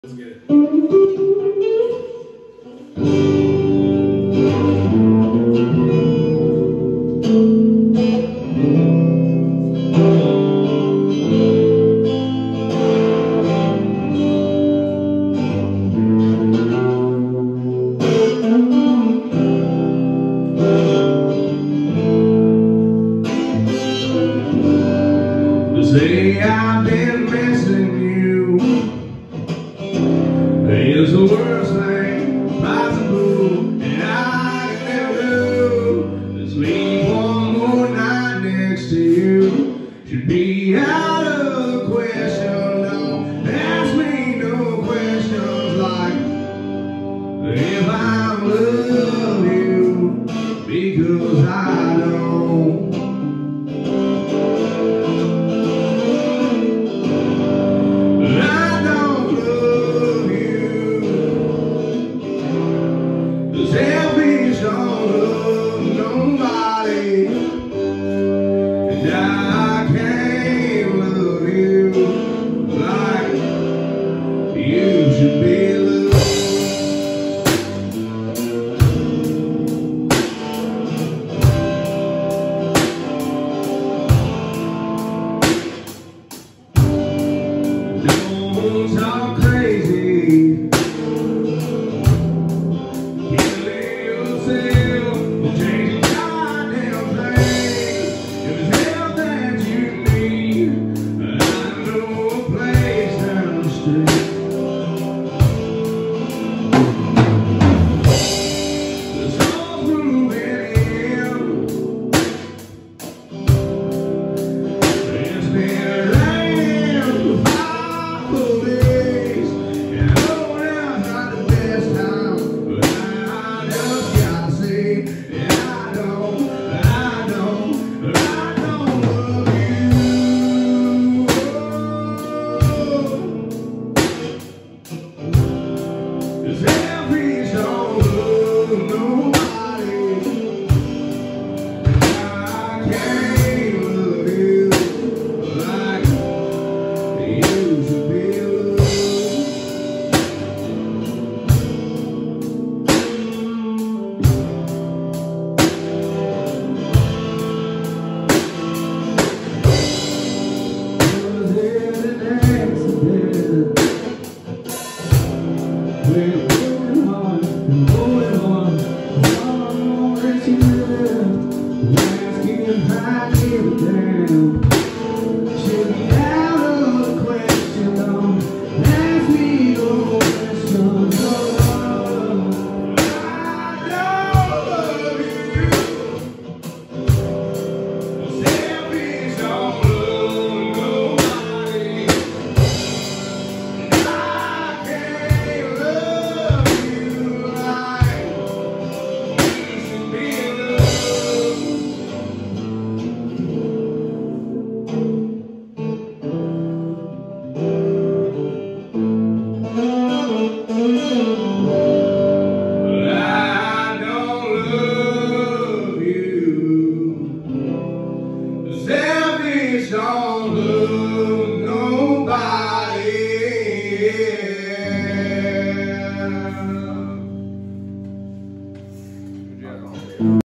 Let's get it. Say I've been missing you is the worst thing possible, and I can never do is sleep one more night next to you. Should be out of the question. Don't ask me no questions like if I love you, because I don't. Selfish, don't love nobody, and I can't love you like you should be loved. Don't talk crazy. Selfish, don't love